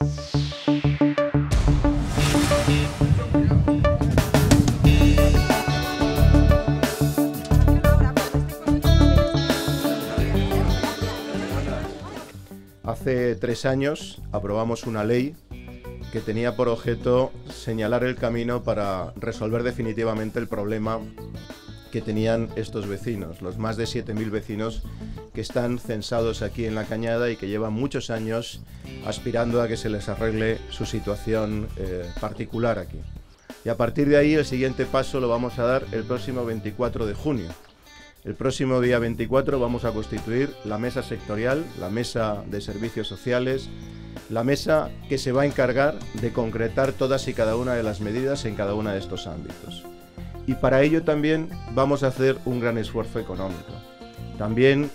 Hace 3 años aprobamos una ley que tenía por objeto señalar el camino para resolver definitivamente el problema que tenían estos vecinos, los más de 7.000 vecinos que están censados aquí en La Cañada y que llevan muchos años aspirando a que se les arregle su situación particular aquí. Y a partir de ahí el siguiente paso lo vamos a dar el próximo 24 de junio. El próximo día 24 vamos a constituir la mesa sectorial, la mesa de servicios sociales, la mesa que se va a encargar de concretar todas y cada una de las medidas en cada uno de estos ámbitos. Y para ello también vamos a hacer un gran esfuerzo económico. También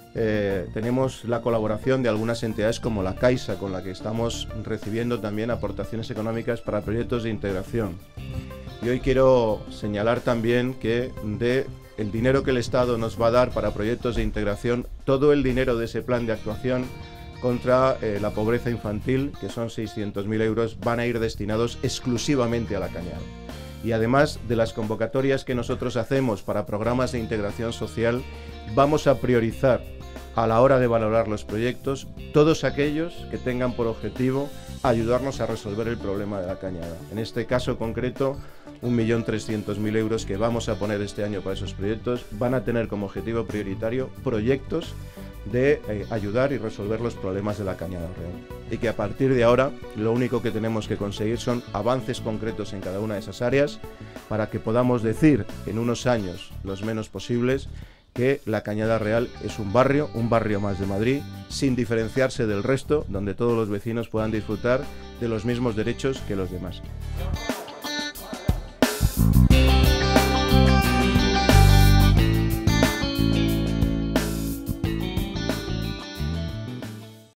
tenemos la colaboración de algunas entidades como la Caixa, con la que estamos recibiendo también aportaciones económicas para proyectos de integración. Y hoy quiero señalar también que el dinero que el Estado nos va a dar para proyectos de integración, todo el dinero de ese plan de actuación contra la pobreza infantil, que son 600.000 euros, van a ir destinados exclusivamente a La Cañada. Y además de las convocatorias que nosotros hacemos para programas de integración social, vamos a priorizar a la hora de valorar los proyectos todos aquellos que tengan por objetivo ayudarnos a resolver el problema de La Cañada. En este caso concreto, 1.300.000 euros que vamos a poner este año para esos proyectos van a tener como objetivo prioritario proyectos de ayudar y resolver los problemas de La Cañada Real. Y que a partir de ahora lo único que tenemos que conseguir son avances concretos en cada una de esas áreas para que podamos decir en unos años, los menos posibles, que La Cañada Real es un barrio más de Madrid, sin diferenciarse del resto, donde todos los vecinos puedan disfrutar de los mismos derechos que los demás.